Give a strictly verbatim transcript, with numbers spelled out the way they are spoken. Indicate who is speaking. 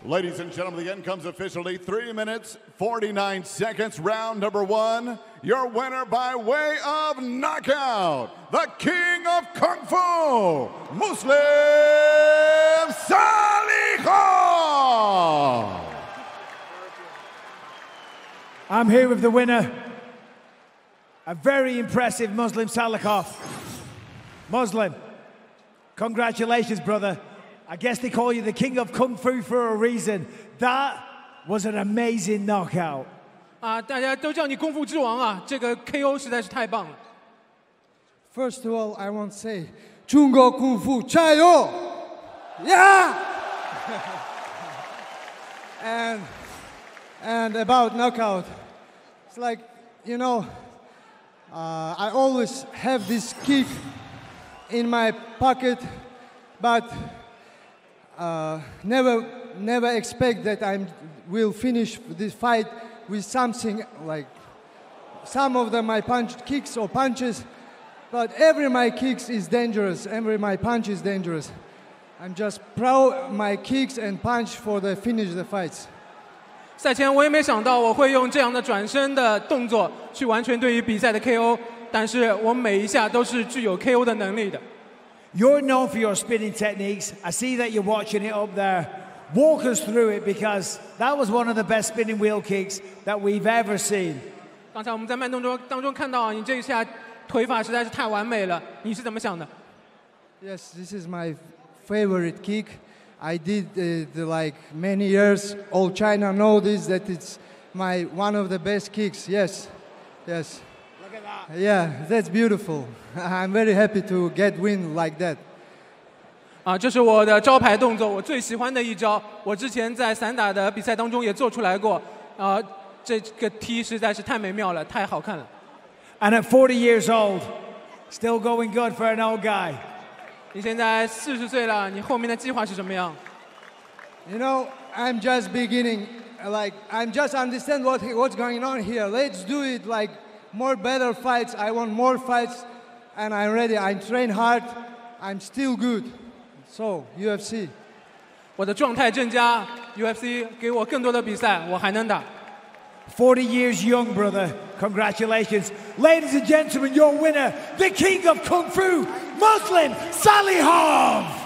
Speaker 1: Ladies and gentlemen, the end comes officially three minutes, forty-nine seconds, round number one. Your winner by way of knockout, the king of Kung Fu, Muslim Salikhov.
Speaker 2: I'm here with the winner, a very impressive Muslim Salikhov. Muslim, congratulations, brother. I guess they call you the king of Kung Fu for a reason. That was an amazing knockout.
Speaker 3: 啊，大家都叫你功夫之王啊！这个 K O 实在是太棒了。
Speaker 4: First of all, I want to say, 中国功夫加油! Yeah! and and about knockout, it's like, you know, uh, I always have this kick in my pocket, but uh, never never expect that I will finish this fight with something like some of them my punch kicks or punches, but every my kicks is dangerous. Every my punch is dangerous. I'm just proud my kicks and punch for the finish the fights.
Speaker 3: 赛前我也没想到我会用这样的转身的动作去完成对于比赛的 K O， 但是我每一下都是具有 K O 的能力的。
Speaker 2: You're known for your spinning techniques. I see that you're watching it up there. Walk us through it because that was one of the best spinning wheel kicks that we've ever seen.
Speaker 3: 刚才我们在慢动作当中看到你这一下腿法实在是太完美了，你是怎么想的？
Speaker 4: Yes, this is my favorite kick. I did uh, the, like many years. All China know this that it's my one of the best kicks. Yes, yes.
Speaker 2: Look at that.
Speaker 4: Yeah, that's beautiful. I'm very happy to get win like that.
Speaker 3: 啊，这是我的招牌动作，我最喜欢的一招。我之前在散打的比赛当中也做出来过。啊，这个踢实在是太美妙了，太好看了。
Speaker 2: And at forty years old, still going good for an old guy.
Speaker 3: 你现在四十岁了，你后面的计划是什么样？
Speaker 4: You know, I'm just beginning. Like I'm just understand what what's going on here. Let's do it like more better fights. I want more fights, and I'm ready. I train hard. I'm still good. So U F C.
Speaker 3: 我的状态正佳 ，U F C 给我更多的比赛，我还能打。
Speaker 2: forty years young, brother. Congratulations. Ladies and gentlemen, your winner, the king of Kung Fu, Muslim Salikhov.